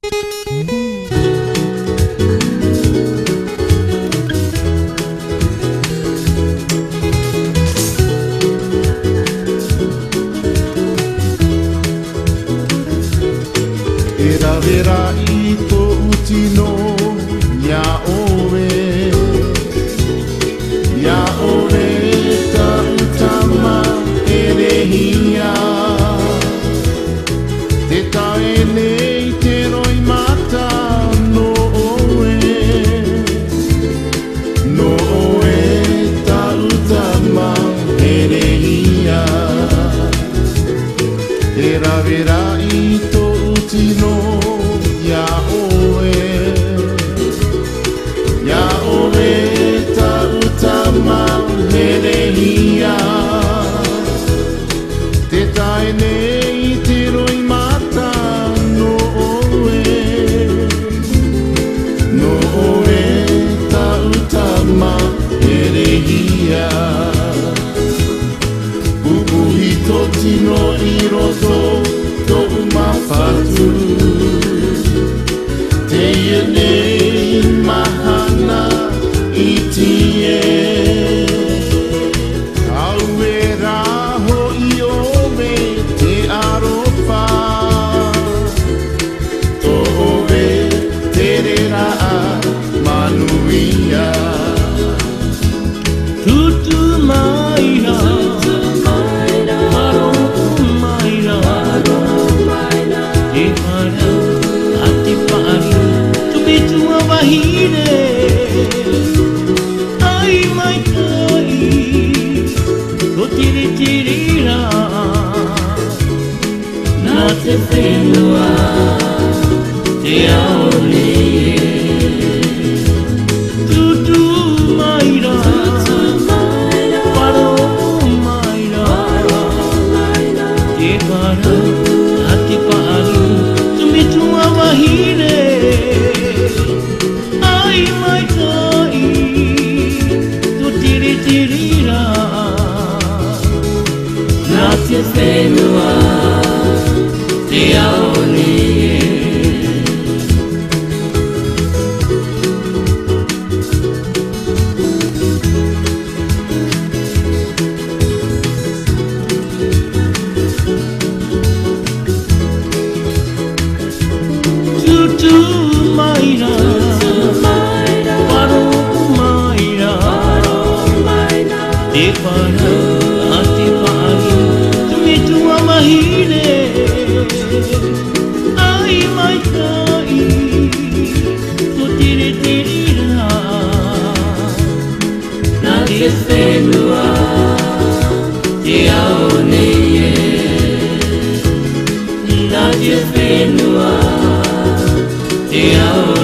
Vera I tō uti no Ia oe ta utama e rehia Te tae nei te roi mata no oe ta utama e rehia Vera I tō uti no Ya oe ta utama merehia Te tae nei te roi mata no oe ta utama merehia Pupuhi to tino I roto to umawhatu Te nei mahana I tie Au e raho I ome te aropa Tō ove te rera manuia Tutu maira Maro maira Te hara ati pari Tubitua wahine Ai mai kai Ko tiri tirira Nā te whenua Te aole Tutu maira Waro maira Te hara ati pari Tubitua wahine Ai mai kai Ko tiri tirira Nā te whenua Te aole Tutu maira Waro maira Te whara ati pari Tumitua mahine Ai mai kai Ko tiri tirira Nā te whenua Te aone Nā te whenua Te aone